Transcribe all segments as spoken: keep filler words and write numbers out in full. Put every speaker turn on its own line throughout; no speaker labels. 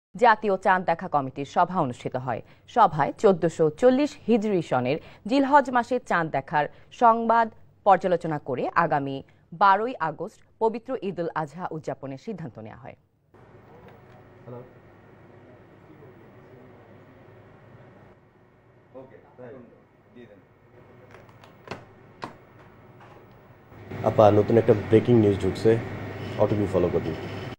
জাতীয় চাঁদ দেখা কমিটির সভা অনুষ্ঠিত হয়। সভায় চোদ্দশো চল্লিশ হিজরি সনের জিলহজ মাসে চাঁদ দেখার সংবাদ পর্যালোচনা করে আগামী বারোই আগস্ট পবিত্র ঈদ উল আজহা উদযাপনের সিদ্ধান্ত নেওয়া হয়।
আপা, নতুন একটা ব্রেকিং নিউজ ঢুকছে, অটোবি ফলো করুন।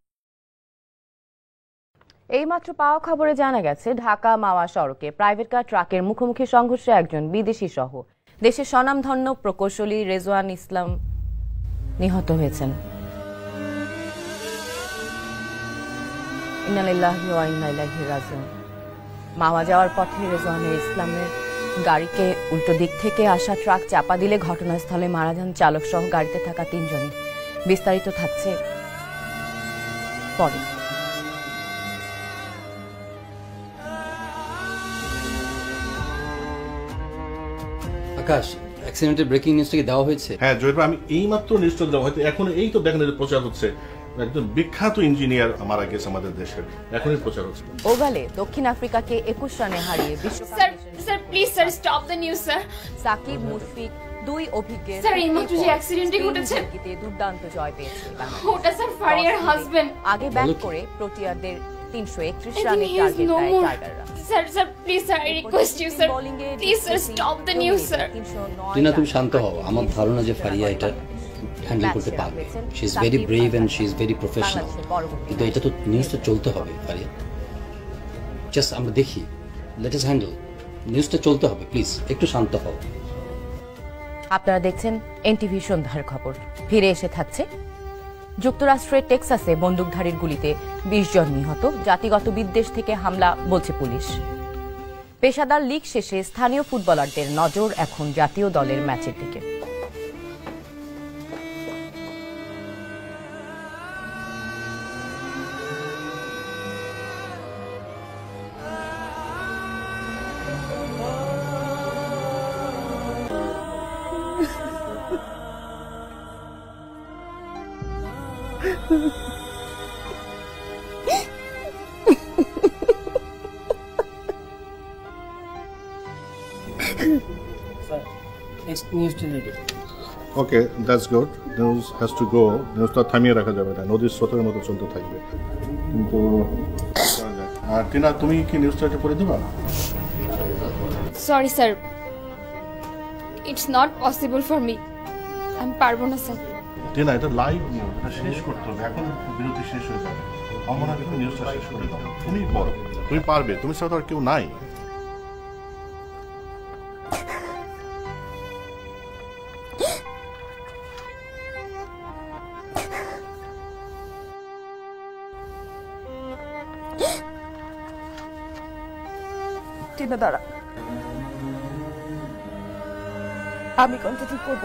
এইমাত্র পাওয়া খবরে জানা গেছে, ঢাকা মাওয়া সড়কে প্রাইভেট কার ট্রাকের মুখোমুখি সংঘর্ষে একজন বিদেশি সহ দেশের স্বনামধন্য প্রকৌশলী রেজওয়ান ইসলাম নিহত হয়েছেন। ইন্না লিল্লাহি ওয়া ইন্না ইলাইহি রাজিউন। মাওয়া যাওয়ার পথে রেজওয়ানের ইসলামের গাড়িকে উল্টো দিক থেকে আসা ট্রাক চাপা দিলে ঘটনাস্থলে মারা যান চালক সহ গাড়িতে থাকা তিনজনই। বিস্তারিত থাকছে পরে।
আকাশ, অ্যাক্সিডেন্টের ব্রেকিং নিউজটা কি দেওয়া হয়েছে?
হ্যাঁ জয়ীর, আমি এইমাত্র নিউজটা দেওয়া হয়তো এখন এই তো দেখেন প্রচার হচ্ছে, একজন বিখ্যাত ইঞ্জিনিয়ার মারা গেছে আমাদের দেশের, এখনই প্রচার হচ্ছে।
ওভালে দক্ষিণ আফ্রিকাকে একুশ রানে হারিয়ে বিশ্বকাপ।
Sir sir please sir stop the news sir.
Shakib Mushfiq দুই অভিজ্ঞের
স্যার এইমাত্র যে অ্যাক্সিডেন্টটি ঘটেছে
দুর্দান্ত জয় পেয়েছে বাংলাদেশ।
ওটা স্যার ফারিয়ার হাজবেন্ড।
আগে ব্যাট করে প্রোটিয়ারদের তিনশো একত্রিশ রানে টার্গেট দেয় টাইগাররা।
Sir sir please sir I request you sir, please sir stop the news sir.
Tina, তুমি শান্ত হও। আমার ধারণা যে ফারিয়া এটা হ্যান্ডেল করতে পারবে। She is very brave and she is very professional. কিন্তু এটা তো নিউজটা চলতে হবে ফারিয়া। জাস্ট আমরা দেখি, লেট আস হ্যান্ডেল। নিউজটা চলতে হবে, প্লিজ একটু শান্ত হও।
আপনারা দেখছেন এনটিভি সন্ধ্যার খবর। ফিরে এসে থাকছে, যুক্তরাষ্ট্রের টেক্সাসে বন্দুকধারীর গুলিতে বিশ জন নিহত, জাতিগত বিদ্বেষ থেকে হামলা বলছে পুলিশ। পেশাদার লীগ শেষে স্থানীয় ফুটবলারদের নজর এখন জাতীয় দলের ম্যাচের দিকে।
Okay, that's good. News has to go. নিউজটা থামিয়ে রাখা যাবে না, নদীর স্রোতের মতো চলতে থাকবে। কিন্তু আর টিনা, তুমি কি নিউজটা একটু করে দেবা?
Sorry sir, it's not possible for me. আমি পারবো না স্যার।
টিনা, এটা লাইভ নিউজ, এটা শেষ করতে হবে, এখন বিরতি শেষ হয়ে যাবে। আমার আগে তুমি নিউজটা শেষ করে দাও। তুমি বলো, তুমি পারবে, তুমি ছাড়া তো আর কেউ নাই।
টিনা দাঁড়া, আমি কোনটা ঠিক করবো।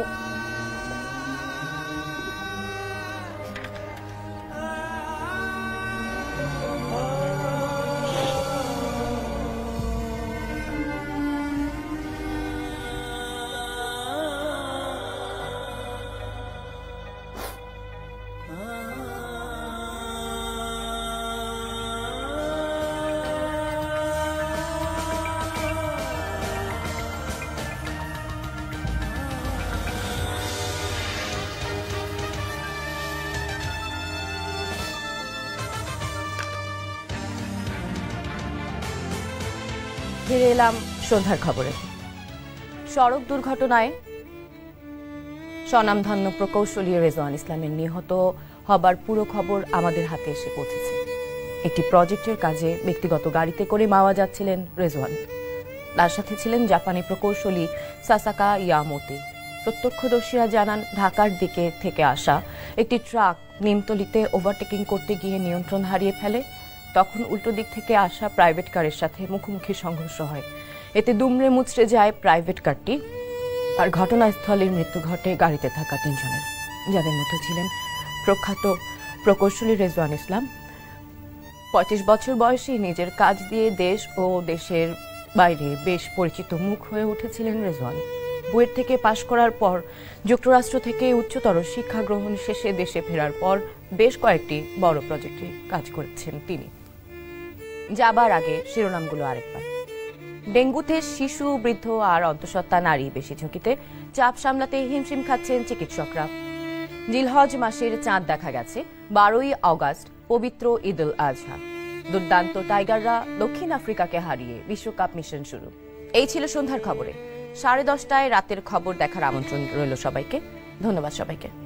ফিরে এলাম সন্ধ্যার খবরে। সড়ক দুর্ঘটনায় স্বনামধন্য প্রকৌশলী রেজওয়ান ইসলামের নিহত হবার পুরো খবর আমাদের হাতে এসে পৌঁছেছে। একটি প্রজেক্টের কাজে ব্যক্তিগত গাড়িতে করে মাওয়া যাচ্ছিলেন রেজওয়ান। তার সাথে ছিলেন জাপানি প্রকৌশলী সাসাকা ইয়ামোতে। প্রত্যক্ষদর্শীরা জানান, ঢাকার দিকে থেকে আসা একটি ট্রাক নিমতলিতে ওভারটেকিং করতে গিয়ে নিয়ন্ত্রণ হারিয়ে ফেলে। তখন উল্টো দিক থেকে আসা প্রাইভেট কারের সাথে মুখোমুখি সংঘর্ষ হয়। এতে দুমড়ে মুচড়ে যায় প্রাইভেট কারটি, আর ঘটনাস্থলে মৃত্যু ঘটে গাড়িতে থাকা তিনজনের, যাদের মধ্যে ছিলেন প্রখ্যাত প্রকৌশলী রেজওয়ান ইসলাম। পঁয়ত্রিশ বছর বয়সে নিজের কাজ দিয়ে দেশ ও দেশের বাইরে বেশ পরিচিত মুখ হয়ে উঠেছিলেন রেজওয়ান। বুয়েট থেকে পাশ করার পর যুক্তরাষ্ট্র থেকে উচ্চতর শিক্ষা গ্রহণ শেষে দেশে ফেরার পর বেশ কয়েকটি বড় প্রজেক্টে কাজ করেছেন তিনি। যাবার আগে শিরোনামগুলো আরেকবার। ডেঙ্গুতে শিশু, বৃদ্ধ আর অন্তঃসত্ত্বা নারী বেশি ঝুঁকিতে, চাপ সামলাতে হিমশিম খাচ্ছেন চিকিৎসকরা। জিলহজ মাসের চাঁদ দেখা গেছে, বারোই আগস্ট পবিত্র ঈদ উল আজহা। দুর্দান্ত টাইগাররা দক্ষিণ আফ্রিকাকে হারিয়ে বিশ্বকাপ মিশন শুরু। এই ছিল সন্ধ্যার খবরে। সাড়ে দশটায় রাতের খবর দেখার আমন্ত্রণ রইল সবাইকে। ধন্যবাদ সবাইকে।